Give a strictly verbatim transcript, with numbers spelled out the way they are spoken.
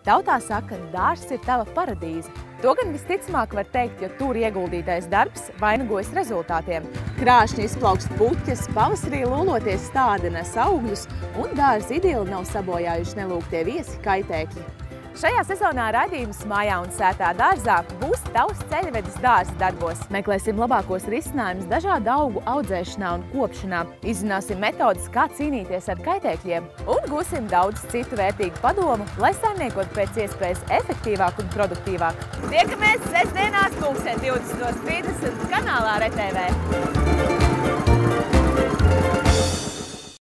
Tautā saka, dārzs ir tava paradīze. To gan visticamāk var teikt, jo tur ieguldītais darbs vainagojas rezultātiem. Krāšņi izplaukst puķes, pavasarī lūloties stāde nes augļus, un dārza idili nav sabojājuši nelūgtie viesi kaitēkļi. Šajā sezonā raidījums Mājā un sētā dārzā būs tavs ceļvedis dārza darbos. Meklēsim labākos risinājumus dažādu augu audzēšanā un kopšanā, izzināsim metodas, kā cīnīties ar kaitēkļiem un gūsim daudz citu vērtīgu padomu, lai saimniekot pēc iespējas efektīvāk un produktīvāk. Tiekamies sestdienās pulksten divdesmit trīsdesmit kanālā R T V.